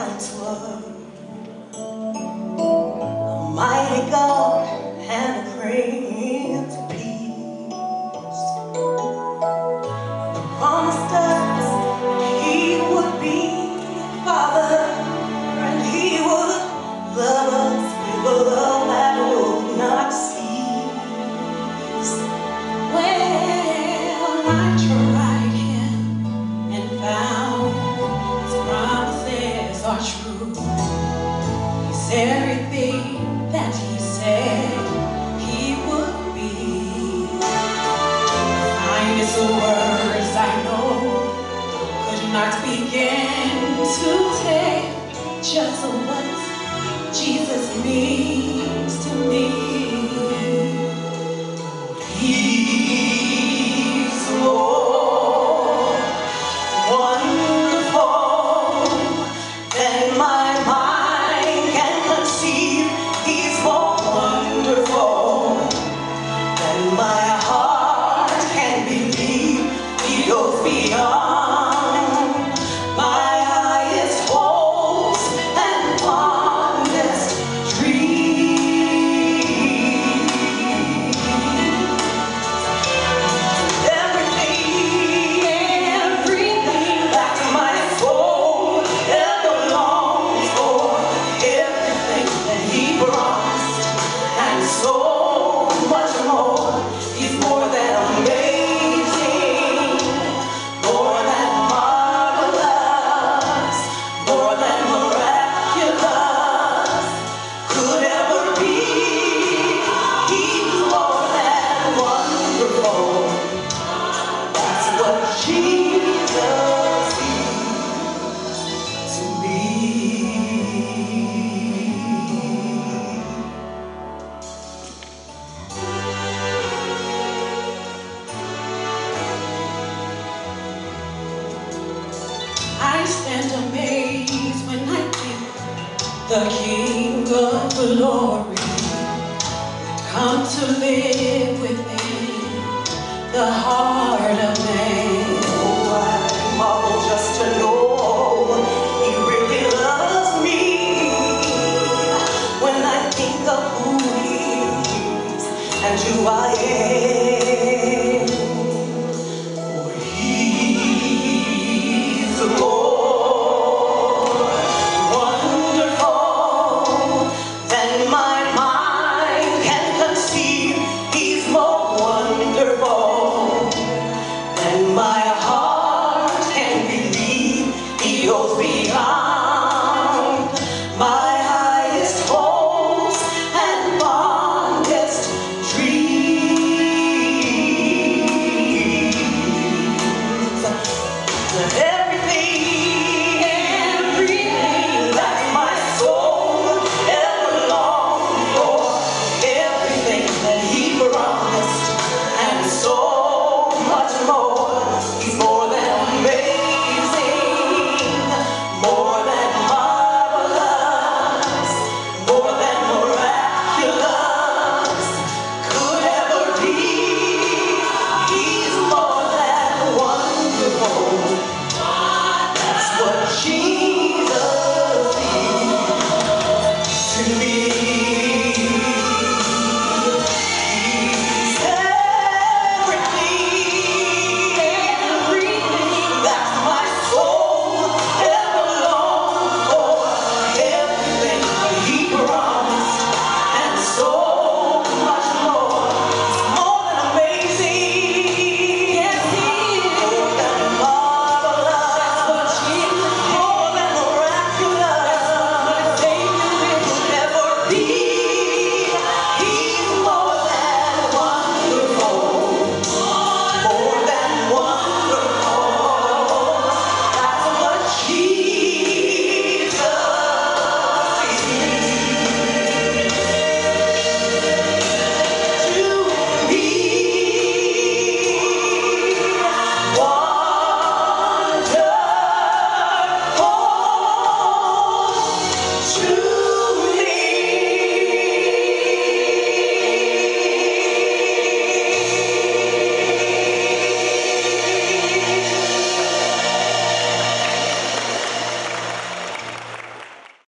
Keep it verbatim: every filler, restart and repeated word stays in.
Counselor, Almighty God, and the Prince of Peace. He promised us He would be Father, and He would love us with a love that would not cease. Well, I tried Him and found His promises are true. He said everything that He said He would be. The finest words I know could not begin to tell just what Jesus means to me. He's more wonderful than my mind can conceive. He's more wonderful than my heart can believe. He goes beyond my highest hopes and fondest dreams. Everything, everything that my soul ever longs for, everything that He promised, and so much more. He's more than amazing, more than marvelous, more than miraculous could ever be. He's more than wonderful. That's what Jesus is to me. I stand amazed when I think the King of glory come to live within the heart of man. Oh, I marvel just to know He really loves me. When I think of who He is and who I am, oh, He's more wonderful than my mind can conceive. He's more wonderful than my heart can believe. He goes beyond my highest hopes and fondest dreams.